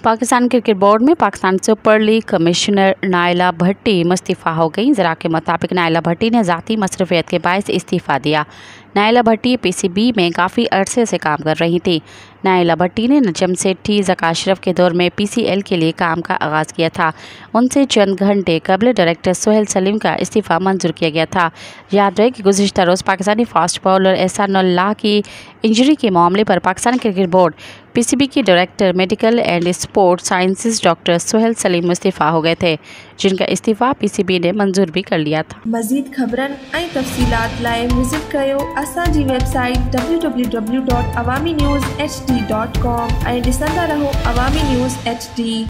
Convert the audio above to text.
Pakistan cricket board में Pakistan Super League commissioner Naila Bhatti मुस्तफ़ा हो गई। ज़रा के मुताबिक नायला भट्टी ने ज़ाती मसरूफियत के बायस इस्तीफ़ा दिया। नायला भट्टी पीसीबी में काफ़ी अरसे से काम कर रही थी। नायला भट्टी ने नजम सेठी ज़का अशरफ के दौर में पीसीएल के लिए काम का आगाज़ किया था। उनसे चंद घंटे कबल डायरेक्टर सोहेल सलीम का इस्तीफ़ा मंजूर किया गया था। याद रहे कि गुज़िश्ता रोज़ पाकिस्तानी फास्ट बॉलर एहसानुल्लाह की इंजरी के मामले पर पाकिस्तान क्रिकेट बोर्ड पीसीबी के director medical and sports sciences doctor Sohail Salim मुस्तफ़ा हो गए थे, जिनका इस्तीफ़ा पीसीबी ने मंजूर भी कर लिया था। मज़ीद ख़बरन ऐं तफ़सीलात लाइ विज़िट कयो असांजी वेबसाइट www.awamiNewsHD.com ऐं ॾिसंदा रहो अवामी न्यूज़ HD।